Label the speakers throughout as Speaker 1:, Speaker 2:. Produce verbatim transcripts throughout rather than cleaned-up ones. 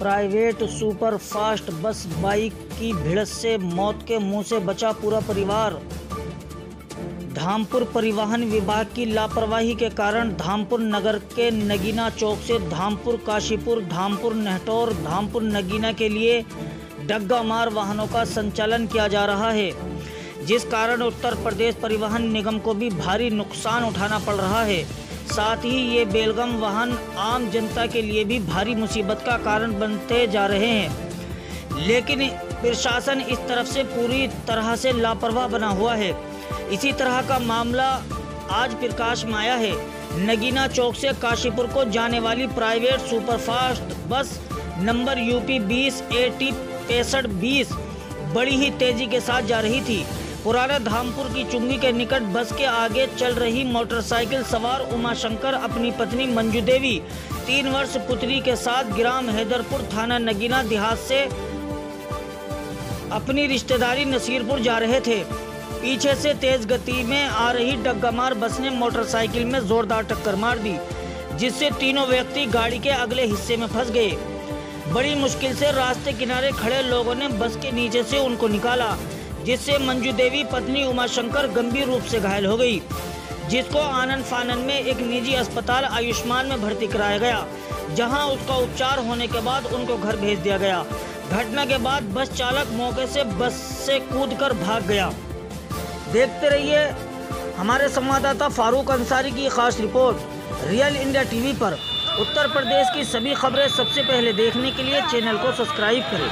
Speaker 1: Private super fast bus bike की भिड़ंत से मौत के मुंह से बचा पूरा परिवार। धामपुर परिवहन विभाग की लापरवाही के कारण धामपुर नगर के नगीना चौक से धामपुर काशीपुर, धामपुर नेहटौर, धामपुर नगीना के लिए डग्गा मार वाहनों का संचालन किया जा रहा है, जिस कारण उत्तर प्रदेश परिवहन निगम को भी भारी नुकसान उठाना पड़ रहा है। साथ ही ये बेलगम वाहन आम जनता के लिए भी भारी मुसीबत का कारण बनते जा रहे हैं, लेकिन प्रशासन इस तरफ से पूरी तरह से लापरवाह बना हुआ है। इसी तरह का मामला आज प्रकाश में आया है। नगीना चौक से काशीपुर को जाने वाली private superfast bus number UP बीस ए टी पैंसठ बीस बड़ी ही तेजी के साथ जा रही थी। पुराना धामपुर की चुंगी के निकट बस के आगे चल रही मोटरसाइकिल सवार उमाशंकर अपनी पत्नी मंजू देवी, तीन वर्ष पुत्री के साथ ग्राम हैदरपुर, थाना नगीना देहात से अपनी रिश्तेदारी नसीरपुर जा रहे थे। पीछे से तेज गति में आ रही डग्गामार बस ने मोटरसाइकिल में जोरदार टक्कर मार दी, जिससे तीनों व्यक्ति गाड़ी के अगले हिस्से में फंस गए। बड़ी मुश्किल से रास्ते किनारे खड़े लोगों ने बस के नीचे से उनको निकाला, जिससे मंजू देवी पत्नी उमाशंकर गंभीर रूप से घायल हो गई, जिसको आनन फानन में एक निजी अस्पताल आयुष्मान में भर्ती कराया गया, जहां उसका उपचार होने के बाद उनको घर भेज दिया गया। घटना के बाद बस चालक मौके से बस से कूदकर भाग गया। देखते रहिए हमारे संवाददाता फारूक अंसारी की खास रिपोर्ट रियल इंडिया टीवी पर। उत्तर प्रदेश की सभी खबरें सबसे पहले देखने के लिए चैनल को सब्सक्राइब करें।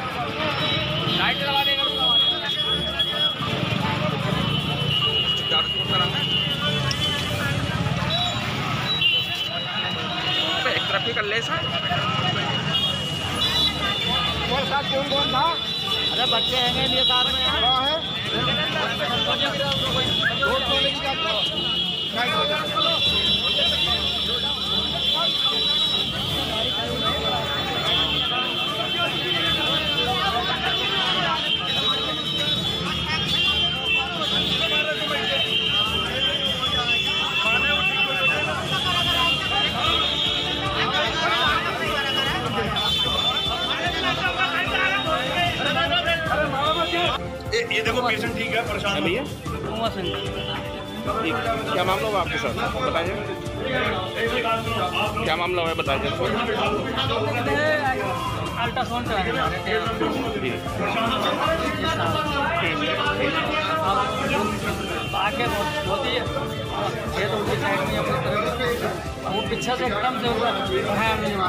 Speaker 2: कर ले सर।
Speaker 1: कौन कौन था? अरे बच्चे हैं लिए साथ में है।
Speaker 2: ये देखो पेशेंट ठीक है, परेशान भैया। क्या मामला हुआ आपके साथ, बताइए। क्या मामला हुआ है बताइए।
Speaker 1: अल्ट्रासाउंड करा रहे थे आगे होती है, ये तो उनकी साइड में अपनी तरफ वो पीछे से एकदम से हुआ है।